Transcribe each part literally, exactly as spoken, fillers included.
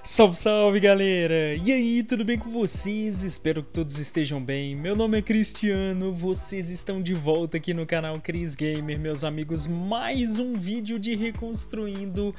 Salve, salve, galera! E aí, tudo bem com vocês? Espero que todos estejam bem. Meu nome é Cristiano, vocês estão de volta aqui no canal Cris Gamer, meus amigos. Mais um vídeo de Reconstruindo.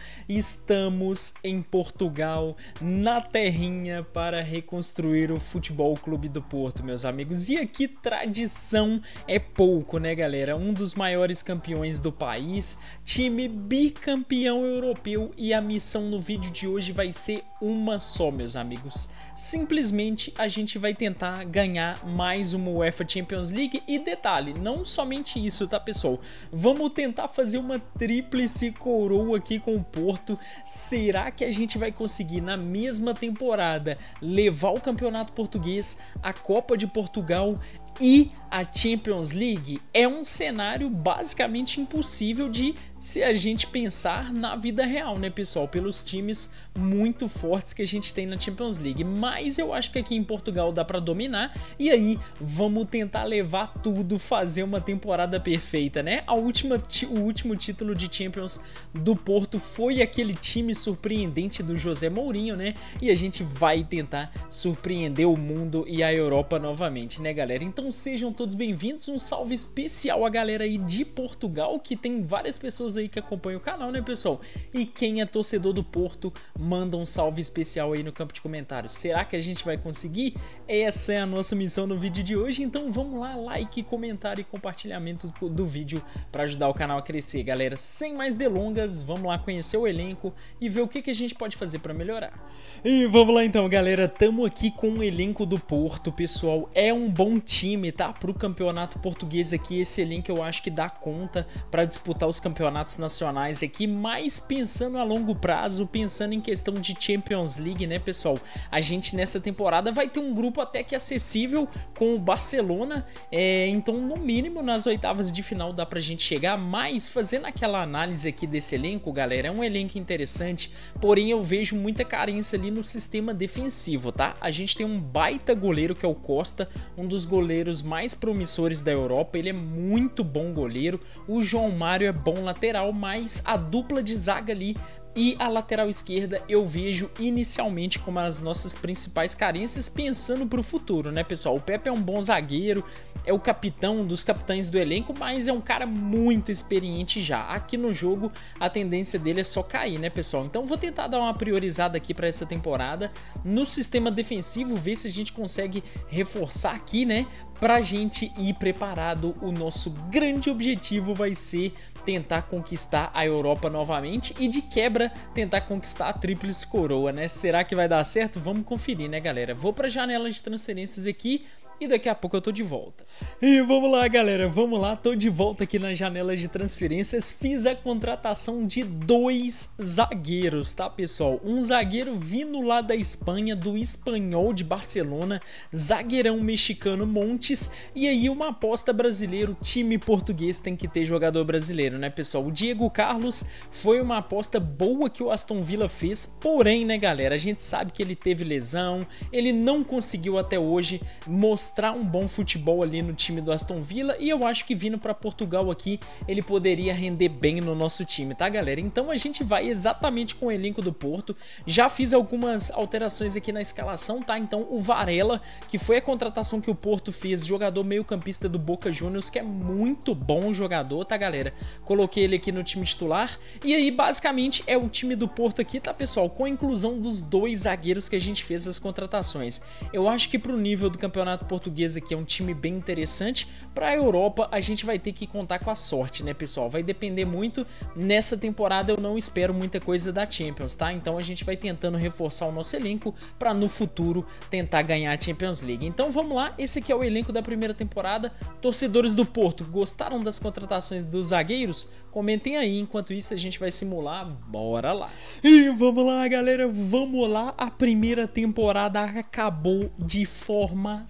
Estamos em Portugal, na terrinha, para reconstruir o Futebol Clube do Porto, meus amigos. E aqui, tradição é pouco, né, galera? Um dos maiores campeões do país, time bicampeão europeu, e a missão no vídeo de hoje vai ser uma só, meus amigos. Simplesmente a gente vai tentar ganhar mais uma UEFA Champions League. E detalhe, não somente isso, tá, pessoal? Vamos tentar fazer uma tríplice coroa aqui com o Porto. Será que a gente vai conseguir na mesma temporada levar o Campeonato Português, a Copa de Portugal e a Champions League? É um cenário basicamente impossível de se a gente pensar na vida real, né, pessoal? Pelos times muito fortes que a gente tem na Champions League. Mas eu acho que aqui em Portugal dá para dominar. E aí, vamos tentar levar tudo, fazer uma temporada perfeita, né? A última, o último título de Champions do Porto foi aquele time surpreendente do José Mourinho, né? E a gente vai tentar surpreender o mundo e a Europa novamente, né, galera? Então sejam todos bem-vindos. Um salve especial à galera aí de Portugal, que tem várias pessoas aí que acompanham o canal, né, pessoal? E quem é torcedor do Porto, manda um salve especial aí no campo de comentários. Será que a gente vai conseguir? Essa é a nossa missão no vídeo de hoje. Então vamos lá, like, comentário e compartilhamento do vídeo para ajudar o canal a crescer, galera. Sem mais delongas, vamos lá conhecer o elenco e ver o que, que a gente pode fazer para melhorar. E vamos lá então, galera. Tamo aqui com o elenco do Porto, pessoal. É um bom time, tá? Pro campeonato português aqui, esse elenco eu acho que dá conta para disputar os campeonatos nacionais aqui, mas pensando a longo prazo, pensando em questão de Champions League, né, pessoal? A gente nessa temporada vai ter um grupo até que acessível com o Barcelona, é, então no mínimo nas oitavas de final dá pra gente chegar. Mas fazendo aquela análise aqui desse elenco, galera, é um elenco interessante, porém eu vejo muita carência ali no sistema defensivo, tá? A gente tem um baita goleiro que é o Costa, um dos goleiros mais promissores da Europa, ele é muito bom goleiro. O João Mário é bom lateral, mas a dupla de zaga ali e a lateral esquerda eu vejo inicialmente como as nossas principais carências, pensando para o futuro, né, pessoal? O Pepe é um bom zagueiro, é o capitão, um dos capitães do elenco, mas é um cara muito experiente já. Aqui no jogo a tendência dele é só cair, né, pessoal? Então vou tentar dar uma priorizada aqui para essa temporada no sistema defensivo, ver se a gente consegue reforçar aqui, né, pra gente ir preparado. O nosso grande objetivo vai ser tentar conquistar a Europa novamente e de quebra tentar conquistar a tríplice coroa, né? Será que vai dar certo? Vamos conferir, né, galera? Vou pra janela de transferências aqui e daqui a pouco eu tô de volta. E vamos lá, galera, vamos lá, tô de volta aqui na janela de transferências. Fiz a contratação de dois zagueiros, tá, pessoal? Um zagueiro vindo lá da Espanha, do Espanhol de Barcelona, zagueirão mexicano Montes, e aí uma aposta brasileiro. Time português tem que ter jogador brasileiro, né, pessoal? O Diego Carlos foi uma aposta boa que o Aston Villa fez, porém, né, galera, a gente sabe que ele teve lesão, ele não conseguiu até hoje mostrar mostrar um bom futebol ali no time do Aston Villa, e eu acho que vindo para Portugal aqui ele poderia render bem no nosso time, tá, galera? Então a gente vai exatamente com o elenco do Porto. Já fiz algumas alterações aqui na escalação, tá? Então o Varela, que foi a contratação que o Porto fez, jogador meio campista do Boca Juniors, que é muito bom jogador, tá, galera? Coloquei ele aqui no time titular, e aí basicamente é o time do Porto aqui, tá, pessoal? Com a inclusão dos dois zagueiros que a gente fez as contratações. Eu acho que pro nível do campeonato português aqui é um time bem interessante. Para a Europa a gente vai ter que contar com a sorte, né, pessoal? Vai depender muito. Nessa temporada eu não espero muita coisa da Champions, tá? Então a gente vai tentando reforçar o nosso elenco para no futuro tentar ganhar a Champions League. Então vamos lá, esse aqui é o elenco da primeira temporada. Torcedores do Porto, gostaram das contratações dos zagueiros? Comentem aí, enquanto isso a gente vai simular, bora lá. E vamos lá, galera, vamos lá. A primeira temporada acabou de forma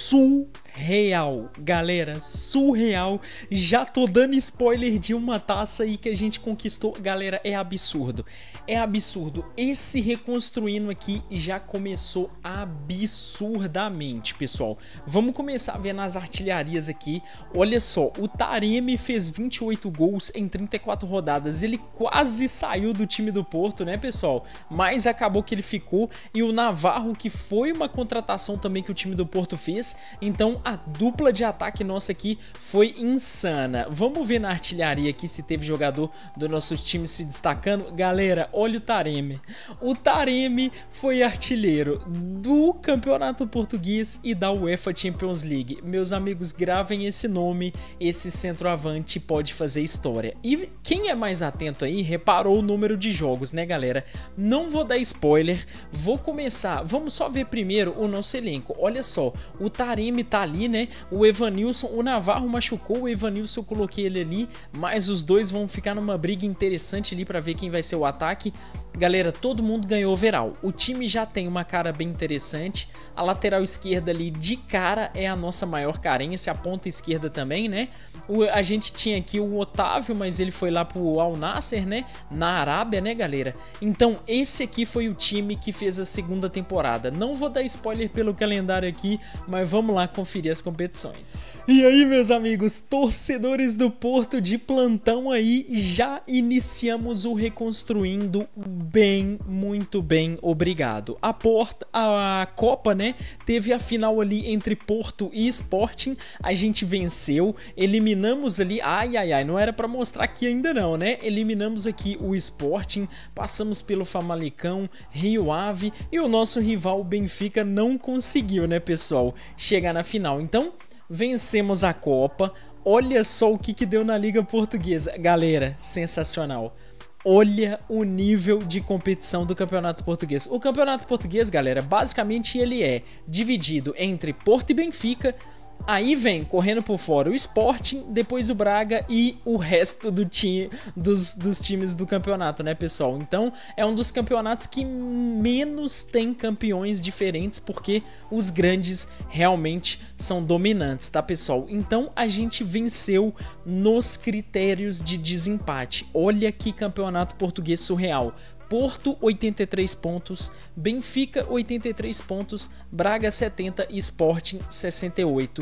surreal, galera, surreal. Já tô dando spoiler de uma taça aí que a gente conquistou, galera, é absurdo. é absurdo. Esse reconstruindo aqui já começou absurdamente, pessoal. Vamos começar a ver nas artilharias aqui. Olha só, o Taremi fez vinte e oito gols em trinta e quatro rodadas. Ele quase saiu do time do Porto, né, pessoal? Mas acabou que ele ficou. E o Navarro, que foi uma contratação também que o time do Porto fez. Então a dupla de ataque nossa aqui foi insana. Vamos ver na artilharia aqui se teve jogador do nosso time se destacando. Galera, olha o Taremi. O Taremi foi artilheiro do Campeonato Português e da UEFA Champions League. Meus amigos, gravem esse nome. Esse centroavante pode fazer história. E quem é mais atento aí, reparou o número de jogos, né, galera? Não vou dar spoiler. Vou começar. Vamos só ver primeiro o nosso elenco. Olha só, o Taremi tá ali, né? O Evanilson, o Navarro machucou, o Evanilson eu coloquei ele ali, mas os dois vão ficar numa briga interessante ali pra ver quem vai ser o ataque. Galera, todo mundo ganhou overall. O time já tem uma cara bem interessante. A lateral esquerda ali de cara é a nossa maior carência. A ponta esquerda também, né? O, a gente tinha aqui o Otávio, mas ele foi lá pro Al Nassr, né? Na Arábia, né, galera? Então, esse aqui foi o time que fez a segunda temporada. Não vou dar spoiler pelo calendário aqui, mas vamos lá conferir as competições. E aí, meus amigos, torcedores do Porto de plantão aí, já iniciamos o Reconstruindo bem, muito bem, obrigado. A, porta, a Copa, né, teve a final ali entre Porto e Sporting, a gente venceu, eliminamos ali, ai, ai, ai, não era pra mostrar aqui ainda não, né, eliminamos aqui o Sporting, passamos pelo Famalicão, Rio Ave e o nosso rival Benfica não conseguiu, né, pessoal, chegar na final. Então, vencemos a Copa. Olha só o que que deu na Liga Portuguesa. Galera, sensacional. Olha o nível de competição do Campeonato Português. O Campeonato Português, galera, basicamente ele é dividido entre Porto e Benfica. Aí vem, correndo por fora, o Sporting, depois o Braga e o resto do time, dos, dos times do campeonato, né, pessoal? Então, é um dos campeonatos que menos tem campeões diferentes, porque os grandes realmente são dominantes, tá, pessoal? Então, a gente venceu nos critérios de desempate. Olha que campeonato português surreal. Porto, oitenta e três pontos, Benfica, oitenta e três pontos, Braga, setenta e Sporting, sessenta e oito.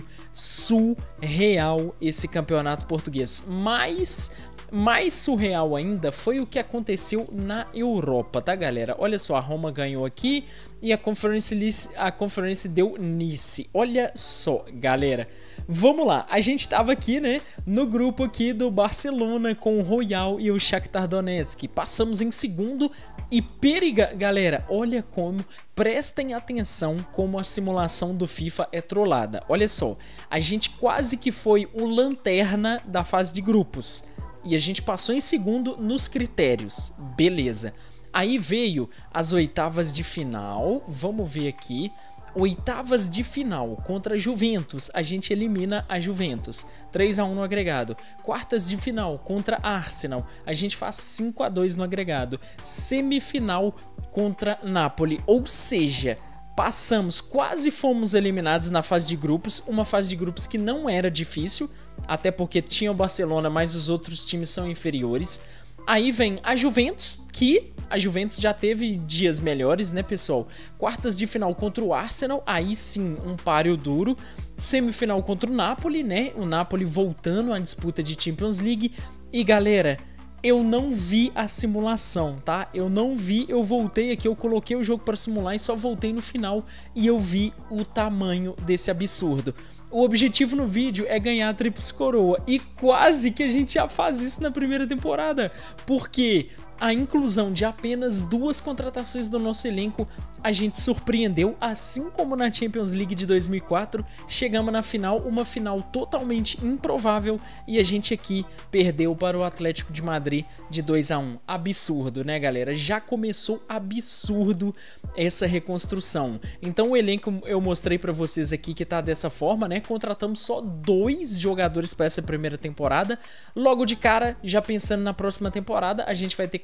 Surreal esse campeonato português. Mas mais surreal ainda foi o que aconteceu na Europa, tá, galera? Olha só, a Roma ganhou aqui e a Conference, a Conference deu Nice. Olha só, galera. Vamos lá, a gente tava aqui, né, no grupo aqui do Barcelona com o Royal e o Shakhtar Donetsk. Passamos em segundo e periga... Galera, olha como, prestem atenção como a simulação do FIFA é trollada. Olha só, a gente quase que foi o lanterna da fase de grupos. E a gente passou em segundo nos critérios, beleza. Aí veio as oitavas de final, vamos ver aqui. Oitavas de final contra a Juventus, a gente elimina a Juventus, três a um no agregado. Quartas de final contra a Arsenal, a gente faz cinco a dois no agregado. Semifinal contra Napoli, ou seja, passamos, quase fomos eliminados na fase de grupos, uma fase de grupos que não era difícil, até porque tinha o Barcelona, mas os outros times são inferiores. Aí vem a Juventus, que a Juventus já teve dias melhores, né, pessoal? Quartas de final contra o Arsenal, aí sim um páreo duro. Semifinal contra o Napoli, né? O Napoli voltando à disputa de Champions League. E galera, eu não vi a simulação, tá? Eu não vi, eu voltei aqui, eu coloquei o jogo para simular e só voltei no final e eu vi o tamanho desse absurdo. O objetivo no vídeo é ganhar a Tríplice Coroa e quase que a gente já faz isso na primeira temporada, porque a inclusão de apenas duas contratações do nosso elenco a gente surpreendeu, assim como na Champions League de dois mil e quatro, chegamos na final, uma final totalmente improvável e a gente aqui perdeu para o Atlético de Madrid de dois a um. Absurdo, né, galera? Já começou absurdo essa reconstrução. Então o elenco eu mostrei para vocês aqui que tá dessa forma, né? Contratamos só dois jogadores para essa primeira temporada. Logo de cara, já pensando na próxima temporada, a gente vai ter que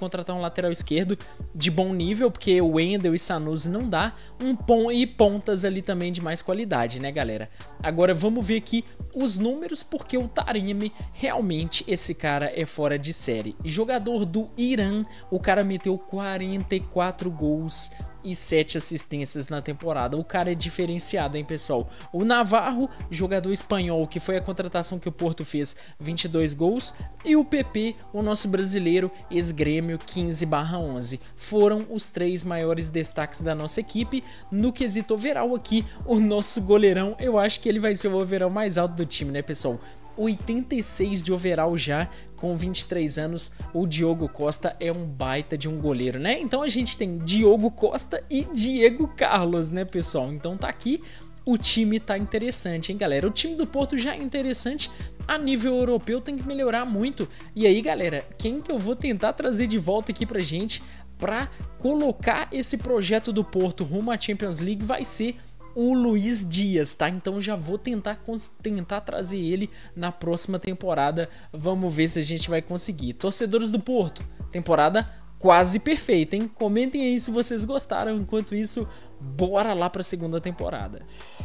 contratar um lateral esquerdo de bom nível, porque o Wendel e Sanusi não dá, um pon e pontas ali também de mais qualidade, né, galera? Agora vamos ver aqui os números, porque o Taremi, realmente, esse cara é fora de série. Jogador do Irã, o cara meteu quarenta e quatro gols e sete assistências na temporada. O cara é diferenciado, hein, pessoal? O Navarro, jogador espanhol, que foi a contratação que o Porto fez, vinte e dois gols. E o P P, o nosso brasileiro, ex-Grêmio, quinze barra onze. Foram os três maiores destaques da nossa equipe. No quesito overall aqui, o nosso goleirão, eu acho que ele vai ser o overall mais alto do time, né, pessoal? oitenta e seis de overall já, com vinte e três anos. O Diogo Costa é um baita de um goleiro, né? Então a gente tem Diogo Costa e Diego Carlos, né, pessoal? Então tá aqui, o time tá interessante, hein, galera? O time do Porto já é interessante, a nível europeu tem que melhorar muito. E aí, galera, quem que eu vou tentar trazer de volta aqui pra gente pra colocar esse projeto do Porto rumo à Champions League vai ser o Luiz Dias, tá? Então já vou tentar, tentar trazer ele na próxima temporada. Vamos ver se a gente vai conseguir. Torcedores do Porto, temporada quase perfeita, hein? Comentem aí se vocês gostaram. Enquanto isso, bora lá para a segunda temporada.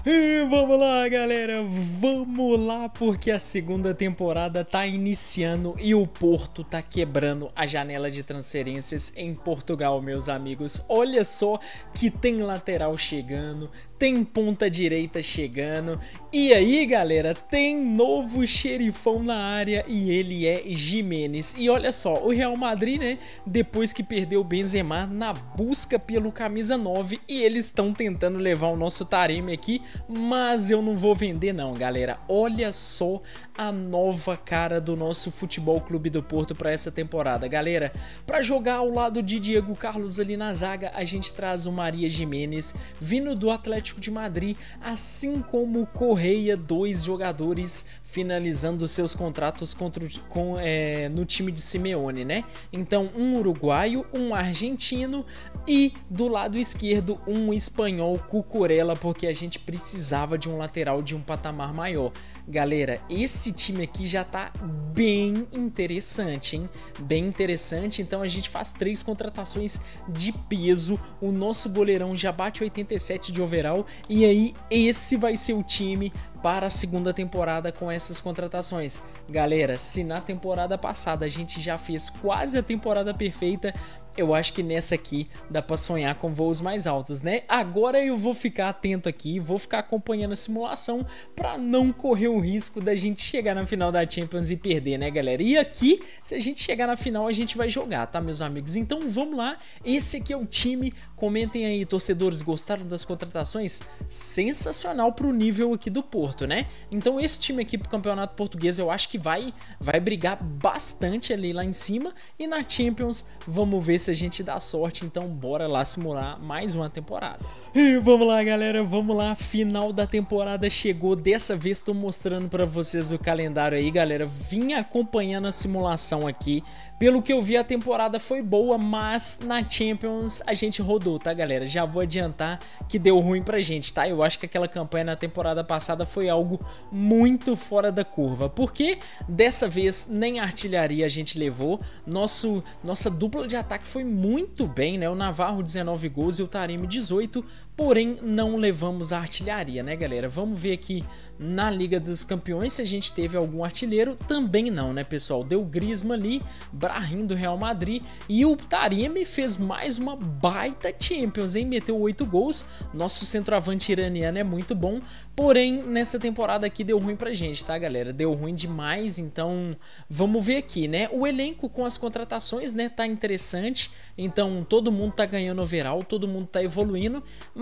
E vamos lá, galera, vamos lá, porque a segunda temporada tá iniciando e o Porto tá quebrando a janela de transferências em Portugal, meus amigos. Olha só que tem lateral chegando, tem ponta direita chegando, e aí, galera, tem novo xerifão na área e ele é Giménez. E olha só, o Real Madrid, né, depois que perdeu o Benzema na busca pelo camisa nove, e eles estão tentando levar o nosso Taremi aqui, mas eu não vou vender não, galera. Olha só a nova cara do nosso Futebol Clube do Porto para essa temporada, galera. Para jogar ao lado de Diego Carlos ali na zaga, a gente traz o Maria Giménez, vindo do Atlético de Madrid, assim como o Correia, dois jogadores finalizando seus contratos contra, com, é, no time de Simeone, né? Então, um uruguaio, um argentino e do lado esquerdo um espanhol, Cucurella, porque a gente precisava de um lateral de um patamar maior. Galera, esse time aqui já tá bem interessante, hein? Bem interessante, então a gente faz três contratações de peso, o nosso goleirão já bate oitenta e sete de overall, e aí esse vai ser o time para a segunda temporada com essas contratações. Galera, se na temporada passada a gente já fez quase a temporada perfeita, eu acho que nessa aqui dá pra sonhar com voos mais altos, né? Agora eu vou ficar atento aqui, vou ficar acompanhando a simulação pra não correr o risco da gente chegar na final da Champions e perder, né, galera? E aqui, se a gente chegar na final, a gente vai jogar, tá, meus amigos? Então vamos lá, esse aqui é o time. Comentem aí, torcedores, gostaram das contratações? Sensacional pro nível aqui do Porto, né? Então esse time aqui pro Campeonato Português eu acho que vai, vai brigar bastante ali lá em cima. E na Champions, vamos ver se a gente dá sorte. Então bora lá simular mais uma temporada. E vamos lá, galera, vamos lá. Final da temporada chegou. Dessa vez tô mostrando pra vocês o calendário aí, galera. Vim acompanhando a simulação aqui. Pelo que eu vi, a temporada foi boa, mas na Champions a gente rodou, tá, galera? Já vou adiantar que deu ruim pra gente, tá? Eu acho que aquela campanha na temporada passada foi algo muito fora da curva, porque dessa vez nem artilharia a gente levou. Nosso, nossa dupla de ataque foi muito bem, né? O Navarro dezenove gols e o Taremi dezoito, porém não levamos a artilharia, né, galera? Vamos ver aqui na Liga dos Campeões se a gente teve algum artilheiro. Também não, né, pessoal? Deu Griezmann ali, Brahim do Real Madrid, e o Taremi fez mais uma baita Champions, hein? Meteu oito gols. Nosso centroavante iraniano é muito bom, porém nessa temporada aqui deu ruim pra gente, tá, galera? Deu ruim demais, então vamos ver aqui, né? O elenco com as contratações, né, tá interessante, então todo mundo tá ganhando overall, todo mundo tá evoluindo,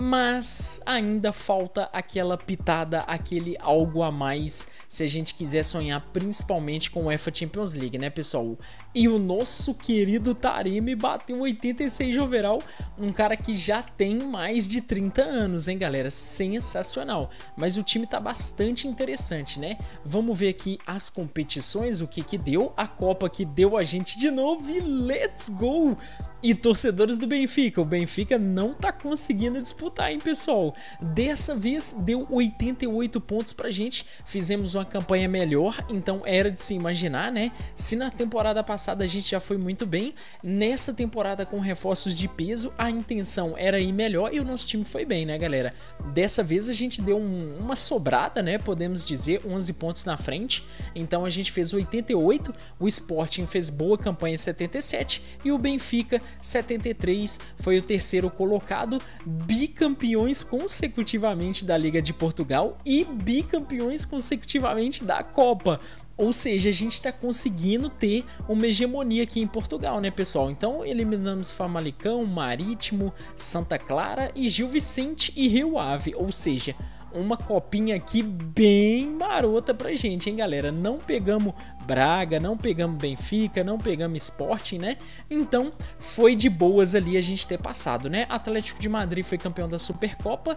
mas ainda falta aquela pitada, aquele algo a mais se a gente quiser sonhar principalmente com o UEFA Champions League, né, pessoal? E o nosso querido Taremi bateu oitenta e seis de overall, um cara que já tem mais de trinta anos, hein, galera? Sensacional. Mas o time tá bastante interessante, né? Vamos ver aqui as competições, o que que deu. A Copa que deu a gente de novo e let's go! E torcedores do Benfica, o Benfica não tá conseguindo disputar, hein, pessoal? Dessa vez deu oitenta e oito pontos pra gente, fizemos uma campanha melhor, então era de se imaginar, né? Se na temporada passada a gente já foi muito bem, nessa temporada com reforços de peso, a intenção era ir melhor e o nosso time foi bem, né, galera? Dessa vez a gente deu um, uma sobrada, né, podemos dizer, onze pontos na frente, então a gente fez oitenta e oito, o Sporting fez boa campanha setenta e sete e o Benfica setenta e três, foi o terceiro colocado, bicampeões consecutivamente da Liga de Portugal e bicampeões consecutivamente da Copa. Ou seja, a gente está conseguindo ter uma hegemonia aqui em Portugal, né, pessoal? Então eliminamos Famalicão, Marítimo, Santa Clara e Gil Vicente e Rio Ave, ou seja, uma copinha aqui bem marota pra gente, hein, galera? Não pegamos Braga, não pegamos Benfica, não pegamos Sporting, né? Então foi de boas ali a gente ter passado, né? Atlético de Madrid foi campeão da Supercopa,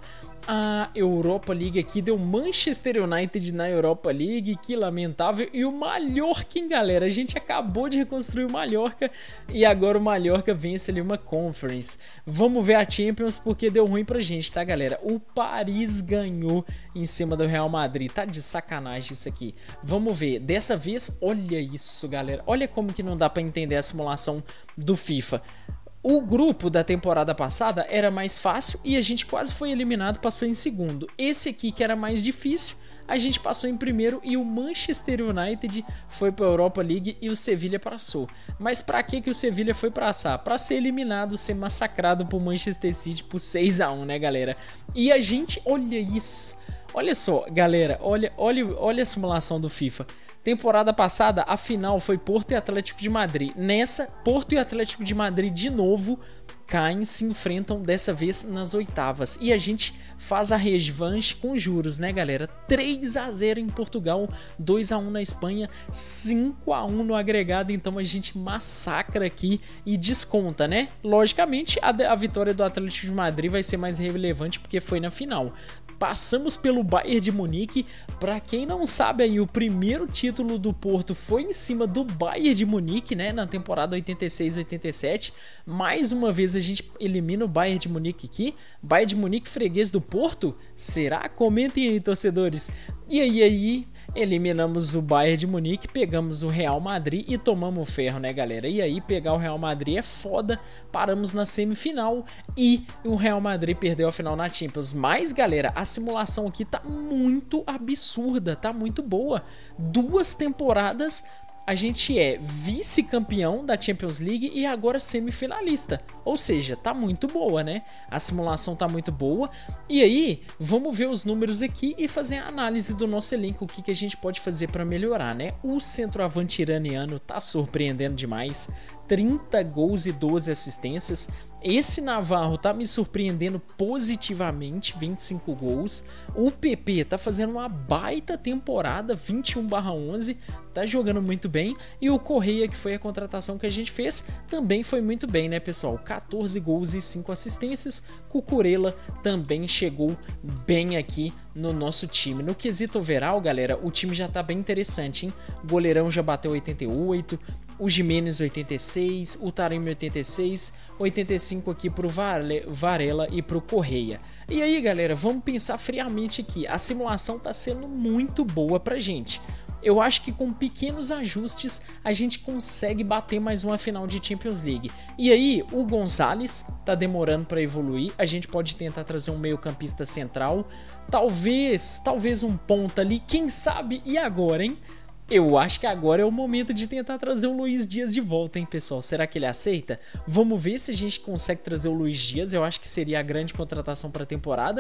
a Europa League aqui deu Manchester United na Europa League, que lamentável, e o Mallorca, hein, galera? A gente acabou de reconstruir o Mallorca e agora o Mallorca vence ali uma Conference. Vamos ver a Champions porque deu ruim pra gente, tá, galera? O Paris ganhou em cima do Real Madrid, tá de sacanagem isso aqui. Vamos ver, dessa vez, olha isso, galera, olha como que não dá pra entender a simulação do FIFA. O grupo da temporada passada era mais fácil e a gente quase foi eliminado, passou em segundo. Esse aqui que era mais difícil, a gente passou em primeiro e o Manchester United foi para a Europa League e o Sevilha passou. Mas para que que o Sevilha foi passar? Para ser eliminado, ser massacrado por Manchester City por seis a um, né, galera? E a gente, olha isso. Olha só, galera, olha, olha, olha a simulação do FIFA. Temporada passada, a final foi Porto e Atlético de Madrid. Nessa, Porto e Atlético de Madrid de novo caem, se enfrentam dessa vez nas oitavas. E a gente faz a revanche com juros, né, galera? três a zero em Portugal, dois a um na Espanha, cinco a um no agregado. Então a gente massacra aqui e desconta, né? Logicamente, a, a vitória do Atlético de Madrid vai ser mais relevante porque foi na final. Passamos pelo Bayern de Munique. Para quem não sabe aí, o primeiro título do Porto foi em cima do Bayern de Munique, né, na temporada oitenta e seis oitenta e sete. Mais uma vez a gente elimina o Bayern de Munique aqui. Bayern de Munique freguês do Porto? Será? Comentem aí, torcedores. E aí, aí, eliminamos o Bayern de Munique, pegamos o Real Madrid e tomamos o ferro, né, galera? E aí, pegar o Real Madrid é foda, paramos na semifinal e o Real Madrid perdeu a final na Champions. Mas, galera, a simulação aqui tá muito absurda, tá muito boa. Duas temporadas a gente é vice-campeão da Champions League e agora semifinalista. Ou seja, tá muito boa, né? A simulação tá muito boa. E aí, vamos ver os números aqui e fazer a análise do nosso elenco, o que, que a gente pode fazer para melhorar, né? O centroavante iraniano tá surpreendendo demais. trinta gols e doze assistências. Esse Navarro tá me surpreendendo positivamente, vinte e cinco gols. O P P tá fazendo uma baita temporada, vinte e um barra onze, tá jogando muito bem. E o Correia, que foi a contratação que a gente fez, também foi muito bem, né, pessoal? quatorze gols e cinco assistências. Cucurella também chegou bem aqui no nosso time. No quesito overall, galera, o time já tá bem interessante, hein? O goleirão já bateu oitenta e oito, o Gimenez oitenta e seis, o Taremi oitenta e seis, oitenta e cinco aqui pro Varela e pro Correia. E aí, galera, vamos pensar friamente aqui. A simulação tá sendo muito boa pra gente. Eu acho que com pequenos ajustes a gente consegue bater mais uma final de Champions League. E aí, o Gonzalez tá demorando para evoluir. A gente pode tentar trazer um meio-campista central, talvez, talvez um ponta ali, quem sabe? E agora, hein? Eu acho que agora é o momento de tentar trazer o Luiz Dias de volta, hein, pessoal? Será que ele aceita? Vamos ver se a gente consegue trazer o Luiz Dias. Eu acho que seria a grande contratação para a temporada.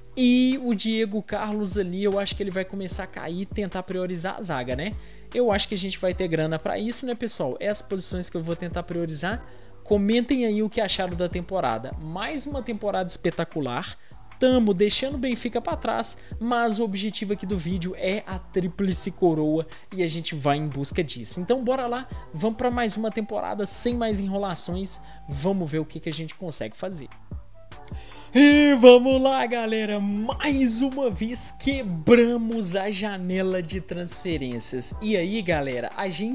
E o Diego Carlos ali, eu acho que ele vai começar a cair e tentar priorizar a zaga, né? Eu acho que a gente vai ter grana para isso, né, pessoal? É as posições que eu vou tentar priorizar. Comentem aí o que acharam da temporada. Mais uma temporada espetacular. Tamo deixando o Benfica para trás, mas o objetivo aqui do vídeo é a tríplice coroa e a gente vai em busca disso. Então bora lá, vamos para mais uma temporada sem mais enrolações, vamos ver o que, que a gente consegue fazer. E vamos lá, galera, mais uma vez quebramos a janela de transferências. E aí, galera, a gente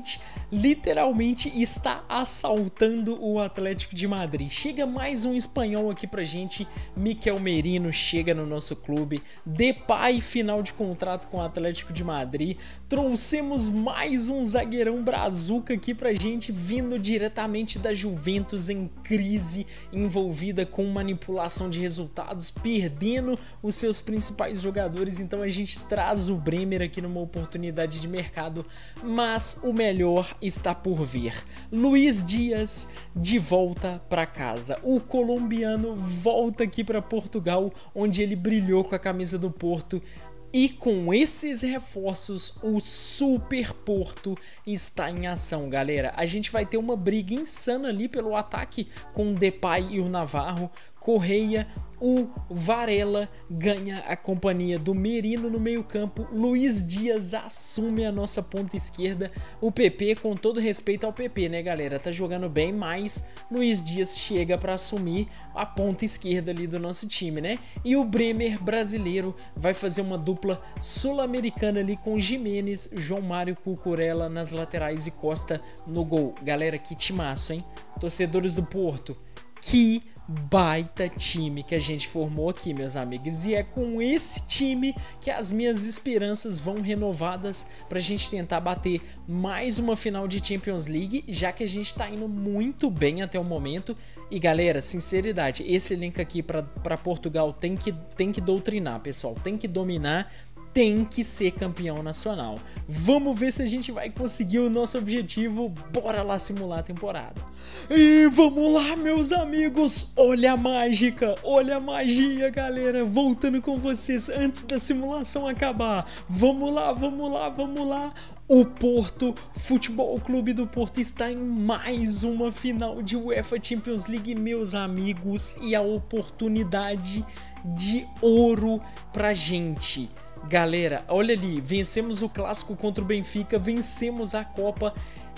literalmente está assaltando o Atlético de Madrid. Chega mais um espanhol aqui pra gente, Mikel Merino chega no nosso clube, Depay final de contrato com o Atlético de Madrid, trouxemos mais um zagueirão brazuca aqui pra gente, vindo diretamente da Juventus em crise, envolvida com manipulação de resultados, perdendo os seus principais jogadores, então a gente traz o Bremer aqui numa oportunidade de mercado, mas o melhor está por vir. Luiz Dias de volta para casa. O colombiano volta aqui para Portugal, onde ele brilhou com a camisa do Porto. E com esses reforços, o Super Porto está em ação, galera. A gente vai ter uma briga insana ali pelo ataque com o Depay e o Navarro. Correia, o Varela ganha a companhia do Merino no meio campo, Luiz Dias assume a nossa ponta esquerda, o P P, com todo respeito ao P P, né galera, tá jogando bem, mas Luiz Dias chega para assumir a ponta esquerda ali do nosso time, né? E o Bremer brasileiro vai fazer uma dupla sul-americana ali com Jimenez, João Mário Cucurella nas laterais e Costa no gol. Galera, que timaço, hein? Torcedores do Porto, que baita time que a gente formou aqui, meus amigos, e é com esse time que as minhas esperanças vão renovadas pra gente tentar bater mais uma final de Champions League, já que a gente tá indo muito bem até o momento. E galera, sinceridade, esse elenco aqui pra, pra Portugal tem que, tem que doutrinar, pessoal, tem que dominar, tem que ser campeão nacional. Vamos ver se a gente vai conseguir o nosso objetivo. Bora lá simular a temporada. E vamos lá, meus amigos. Olha a mágica, olha a magia, galera. Voltando com vocês antes da simulação acabar. Vamos lá, vamos lá, vamos lá. O Porto, Futebol Clube do Porto está em mais uma final de UEFA Champions League, meus amigos. E a oportunidade de ouro pra gente. Galera, olha ali, vencemos o clássico contra o Benfica, vencemos a Copa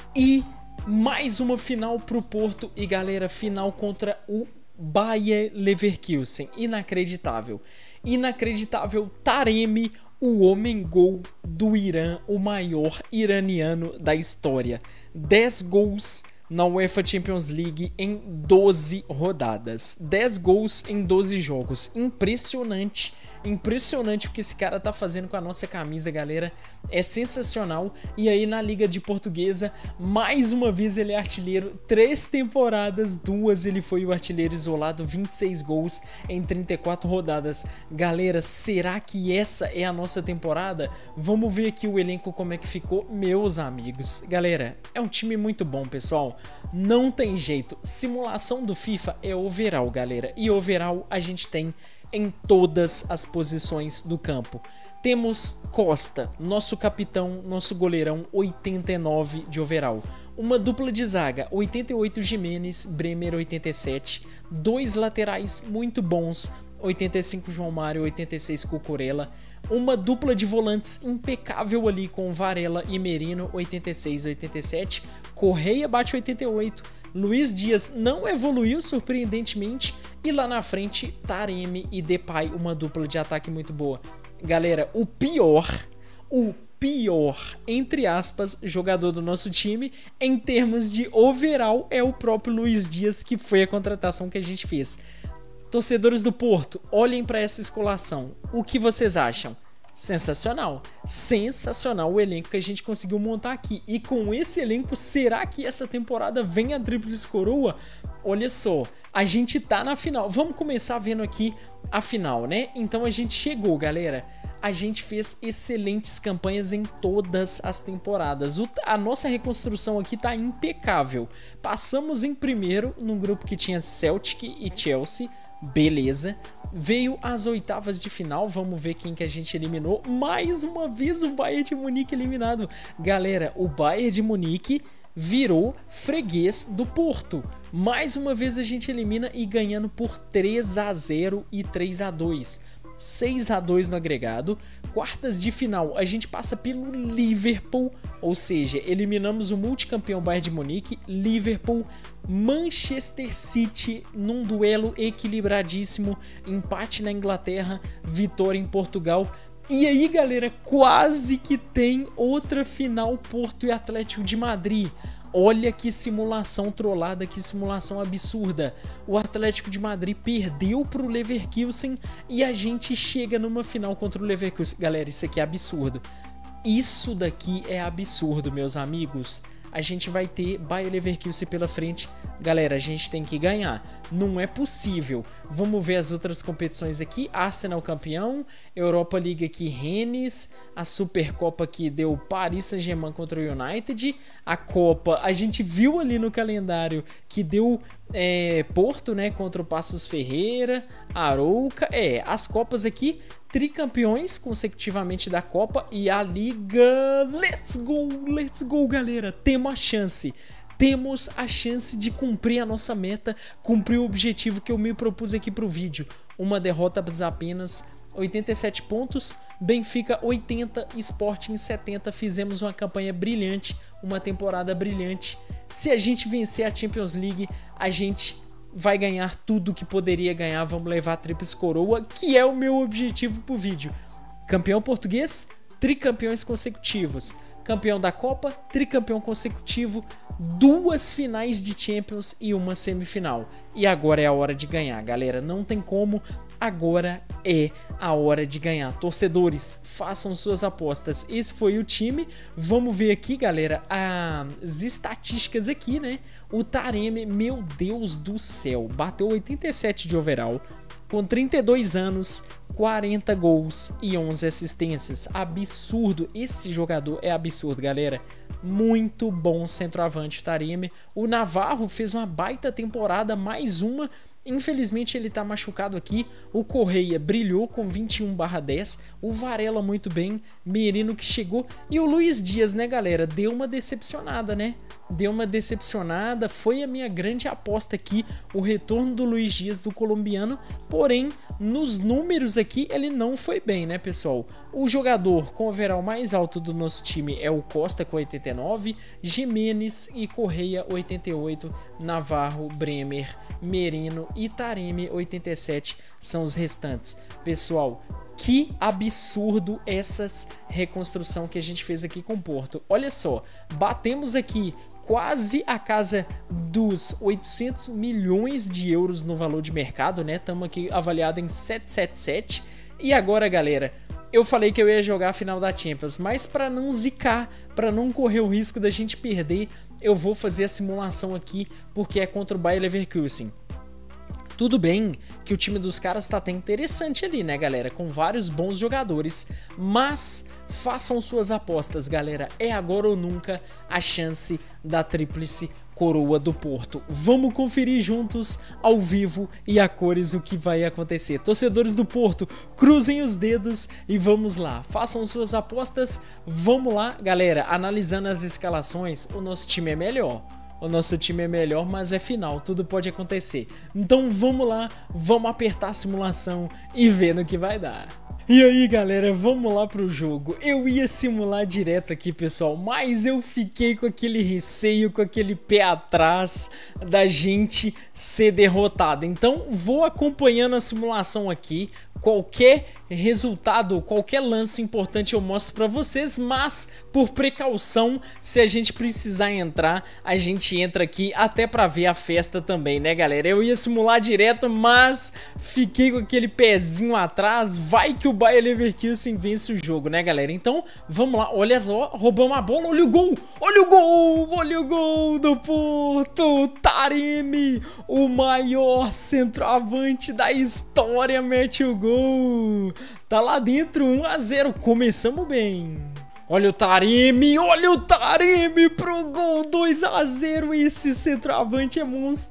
e mais uma final pro Porto. E galera, final contra o Bayer Leverkusen, inacreditável, inacreditável. Taremi, o homem gol do Irã, o maior iraniano da história, dez gols na UEFA Champions League em doze rodadas, dez gols em doze jogos, impressionante. Impressionante o que esse cara tá fazendo com a nossa camisa, galera, é sensacional. E aí na Liga de Portuguesa, mais uma vez ele é artilheiro, três temporadas, duas ele foi o artilheiro isolado, vinte e seis gols em trinta e quatro rodadas. Galera, será que essa é a nossa temporada? Vamos ver aqui o elenco como é que ficou, meus amigos. Galera, é um time muito bom, pessoal, não tem jeito, simulação do FIFA é overall, galera, e overall a gente tem em todas as posições do campo. Temos Costa, nosso capitão, nosso goleirão, oitenta e nove de overall. Uma dupla de zaga, oitenta e oito Jimenez, Bremer oitenta e sete. Dois laterais muito bons, oitenta e cinco João Mário, oitenta e seis Cucurella. Uma dupla de volantes impecável ali com Varela e Merino, oitenta e seis, oitenta e sete. Correia bate oitenta e oito. Luiz Dias não evoluiu surpreendentemente, e lá na frente Taremi e Depay, uma dupla de ataque muito boa. Galera, o pior, o pior, entre aspas, jogador do nosso time em termos de overall é o próprio Luiz Dias, que foi a contratação que a gente fez. Torcedores do Porto, olhem para essa escalação, o que vocês acham? Sensacional, sensacional o elenco que a gente conseguiu montar aqui. E com esse elenco, será que essa temporada vem a tríplice coroa? Olha só, a gente tá na final. Vamos começar vendo aqui a final, né? Então a gente chegou, galera. A gente fez excelentes campanhas em todas as temporadas. O, a nossa reconstrução aqui tá impecável. Passamos em primeiro num grupo que tinha Celtic e Chelsea. Beleza. Veio as oitavas de final, vamos ver quem que a gente eliminou. Mais uma vez o Bayern de Munique eliminado. Galera, o Bayern de Munique virou freguês do Porto. Mais uma vez a gente elimina e ganhando por três a zero e três a dois. seis a dois no agregado. Quartas de final, a gente passa pelo Liverpool, ou seja, eliminamos o multicampeão Bayern de Munique, Liverpool, Manchester City num duelo equilibradíssimo, empate na Inglaterra, vitória em Portugal E aí, galera, quase que tem outra final Porto e Atlético de Madrid. Olha que simulação trollada, que simulação absurda. O Atlético de Madrid perdeu pro Leverkusen e a gente chega numa final contra o Leverkusen. Galera, isso aqui é absurdo. Isso daqui é absurdo, meus amigos. A gente vai ter Bayer Leverkusen pela frente. Galera, a gente tem que ganhar. Não é possível. Vamos ver as outras competições aqui. Arsenal campeão. Europa League aqui, Rennes. A Supercopa aqui deu Paris Saint-Germain contra o United. A Copa, a gente viu ali no calendário que deu é, Porto, né, contra o Passos Ferreira. Arouca. É, as Copas aqui... Tricampeões consecutivamente da Copa e a Liga. Let's go, let's go, galera. Temos a chance. Temos a chance de cumprir a nossa meta, cumprir o objetivo que eu me propus aqui pro vídeo. Uma derrota apenas, oitenta e sete pontos, Benfica oitenta, Sporting setenta. Fizemos uma campanha brilhante, uma temporada brilhante. Se a gente vencer a Champions League, a gente... vai ganhar tudo que poderia ganhar, vamos levar a tríplice coroa, que é o meu objetivo pro vídeo. Campeão português, tricampeões consecutivos. Campeão da Copa, tricampeão consecutivo, duas finais de Champions e uma semifinal. E agora é a hora de ganhar, galera, não tem como, agora é a hora de ganhar. Torcedores, façam suas apostas. Esse foi o time. Vamos ver aqui, galera, as estatísticas aqui, né? O Taremi, meu Deus do céu, bateu oitenta e sete de overall, com trinta e dois anos, quarenta gols e onze assistências. Absurdo, esse jogador é absurdo, galera. Muito bom centroavante o Taremi. O Navarro fez uma baita temporada, mais uma. Infelizmente ele tá machucado aqui. O Correia brilhou com vinte e um barra dez. O Varela muito bem. Merino que chegou. E o Luiz Dias, né, galera? Deu uma decepcionada, né? Deu uma decepcionada. Foi a minha grande aposta aqui. O retorno do Luiz Dias, do colombiano. Porém, nos números aqui, ele não foi bem, né, pessoal? O jogador com o overall mais alto do nosso time é o Costa, com oitenta e nove. Jimenez e Correia, oitenta e oito. Navarro, Bremer, Merino e Taremi, oitenta e sete, são os restantes. Pessoal, que absurdo essas reconstrução que a gente fez aqui com o Porto. Olha só, batemos aqui quase a casa dos oitocentos milhões de euros no valor de mercado, né? Estamos aqui avaliado em setecentos e setenta e sete. E agora, galera, eu falei que eu ia jogar a final da Champions, mas para não zicar, para não correr o risco da gente perder, eu vou fazer a simulação aqui, porque é contra o Bayer Leverkusen. Tudo bem que o time dos caras tá até interessante ali, né, galera? Com vários bons jogadores, mas façam suas apostas, galera. É agora ou nunca a chance da tríplice coroa do Porto. Vamos conferir juntos, ao vivo e a cores, o que vai acontecer. Torcedores do Porto, cruzem os dedos e vamos lá. Façam suas apostas. Vamos lá, galera. Analisando as escalações, o nosso time é melhor. O nosso time é melhor, mas é final, tudo pode acontecer. Então vamos lá, vamos apertar a simulação e ver no que vai dar. E aí, galera, vamos lá pro jogo. Eu ia simular direto aqui, pessoal, mas eu fiquei com aquele receio, com aquele pé atrás da gente ser derrotado. Então vou acompanhando a simulação aqui. Qualquer resultado, qualquer lance importante eu mostro pra vocês, mas por precaução, se a gente precisar entrar, a gente entra aqui até pra ver a festa também, né, galera? Eu ia simular direto, mas fiquei com aquele pezinho atrás, vai que o Bayer Leverkusen vence o jogo, né, galera? Então, vamos lá, olha só, roubamos a bola, olha o gol, olha o gol, olha o gol do Porto, Taremi, o maior centroavante da história, mete o gol. Tá lá dentro, um a zero, começamos bem. Olha o Taremi, olha o Taremi pro gol, dois a zero, esse centroavante é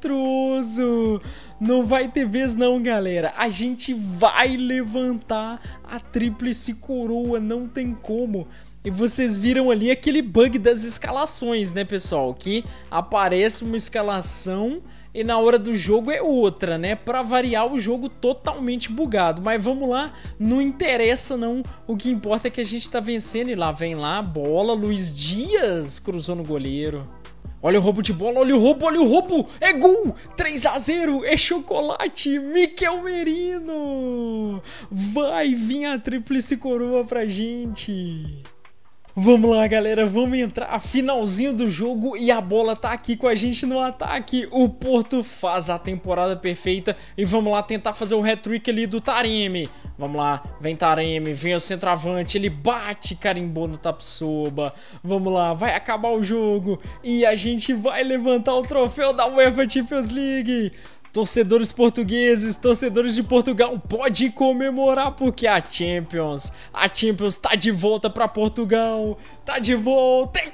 monstruoso. Não vai ter vez não, galera, a gente vai levantar a tríplice coroa, não tem como. E vocês viram ali aquele bug das escalações, né, pessoal? Que aparece uma escalação e na hora do jogo é outra, né? Pra variar, o jogo totalmente bugado. Mas vamos lá, não interessa não. O que importa é que a gente tá vencendo. E lá vem lá a bola, Luiz Dias cruzou no goleiro. Olha o roubo de bola, olha o roubo, olha o roubo, é gol, três a zero, é chocolate, Mikel Merino, Vai vir a tríplice coroa pra gente. Vamos lá, galera, vamos entrar, finalzinho do jogo e a bola tá aqui com a gente no ataque. O Porto faz a temporada perfeita e vamos lá tentar fazer o hat-trick ali do Taremi. Vamos lá, vem Taremi, vem o centroavante, ele bate, carimbou no Tapsoba. Vamos lá, vai acabar o jogo e a gente vai levantar o troféu da UEFA Champions League. Torcedores portugueses, torcedores de Portugal, pode comemorar porque a Champions, a Champions tá de volta para Portugal, tá de volta, é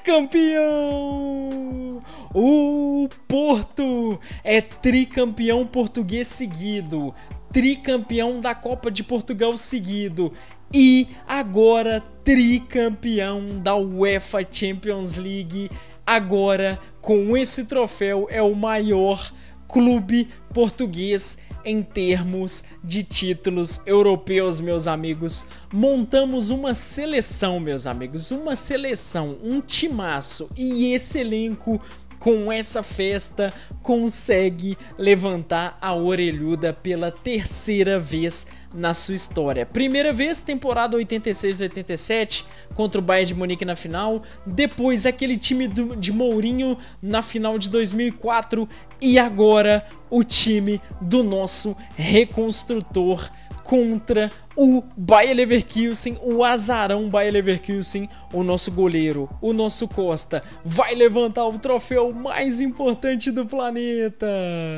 campeão! O Porto é tricampeão português seguido, tricampeão da Copa de Portugal seguido e agora tricampeão da UEFA Champions League. Agora, com esse troféu, é o maior clube português em termos de títulos europeus, meus amigos. Montamos uma seleção, meus amigos, uma seleção, um timaço, e esse elenco com essa festa consegue levantar a orelhuda pela terceira vez na sua história. Primeira vez, temporada oitenta e seis oitenta e sete, contra o Bayern de Munique na final. Depois, aquele time do, de Mourinho na final de dois mil e quatro. E agora, o time do nosso reconstrutor contra o Bayer Leverkusen, o azarão Bayer Leverkusen. O nosso goleiro, o nosso Costa, vai levantar o troféu mais importante do planeta.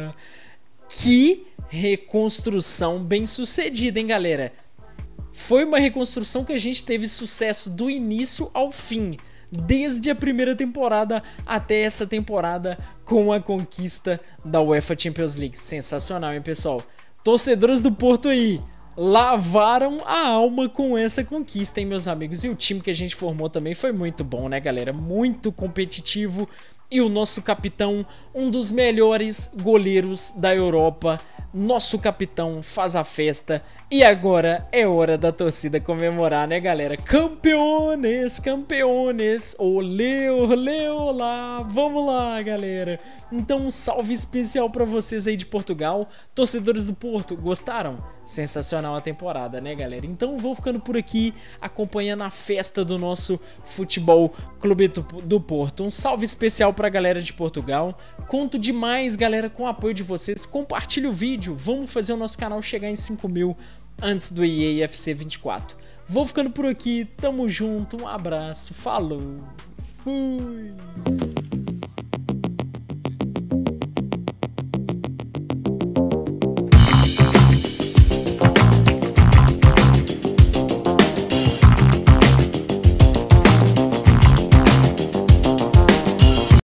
Que reconstrução bem sucedida, hein, galera? Foi uma reconstrução que a gente teve sucesso do início ao fim, desde a primeira temporada até essa temporada, com a conquista da UEFA Champions League. Sensacional, hein, pessoal? Torcedores do Porto aí, lavaram a alma com essa conquista, hein, meus amigos? E o time que a gente formou também foi muito bom, né, galera? Muito competitivo. E o nosso capitão, um dos melhores goleiros da Europa. Nosso capitão faz a festa. E agora é hora da torcida comemorar, né, galera? Campeones, campeones. Olê, olê, olá. Vamos lá, galera. Então um salve especial pra vocês aí de Portugal. Torcedores do Porto, gostaram? Sensacional a temporada, né, galera? Então vou ficando por aqui, acompanhando a festa do nosso Futebol Clube do Porto. Um salve especial pra galera de Portugal. Conto demais, galera, com o apoio de vocês. Compartilhe o vídeo. Vamos fazer o nosso canal chegar em cinco mil antes do E A F C vinte e quatro. Vou ficando por aqui. Tamo junto. Um abraço. Falou. Fui.